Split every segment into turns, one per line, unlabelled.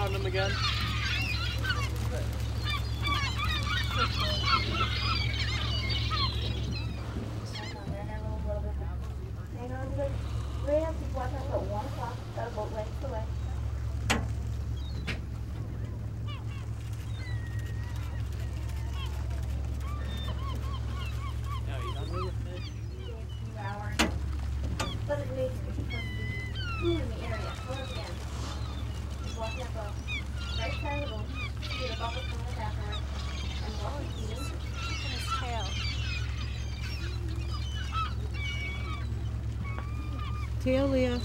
around them again.
But it makes me cool in the area. Once again, walking up the right side of the boat, see the bubbles coming up afterwards, and walking eating.
Look at his tail.
Tail, Leah.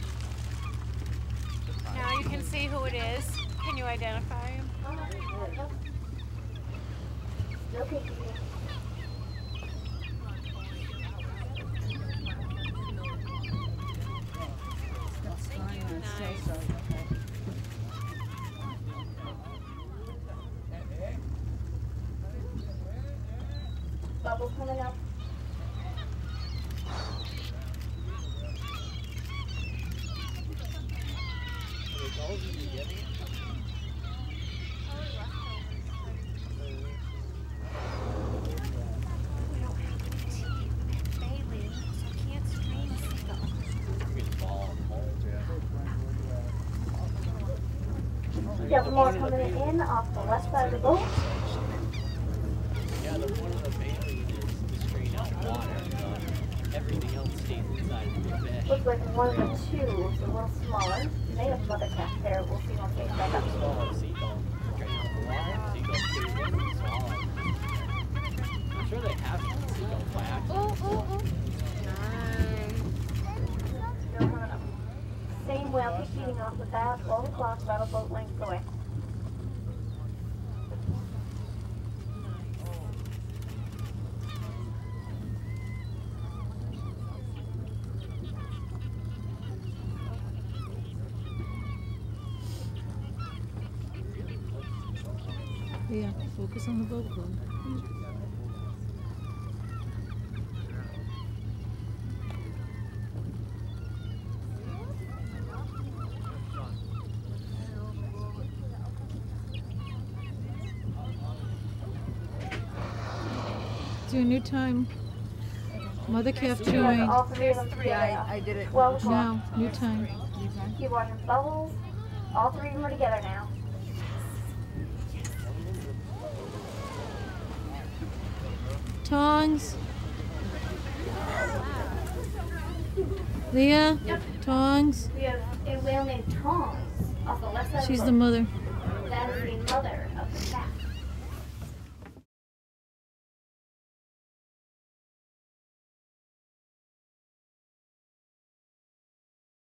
Now you can see who it is. Can you identify him?
Okay. Bubbles coming up. You have more coming in off the left side of the boat.
Yeah, the one of the baleen is straight out water. Everything else stays inside of the fish.
Looks like one of the two is a little smaller. They have mother cat there. We'll see once they come back up.
Swallow seagull. Straight out the water. Seagull stays in and swallow. I'm sure they have some seagulls by accident.
Still coming up. Same whale, keep feeding off the bat, 12 o'clock, about a boat length away.
Yeah, focus on the boat club. It's your new time. Mother calf chewing.
All three of them together.
Yeah, I did it.
12 o'clock.
Now, new time.
Keep watching bubbles. All three of them are together now.
Tongs. Leah.
Yep.
Tongs.
We have a whale named Tongs off the left side
She's
of
the
the boat.
mother.
That is the mother of the cat.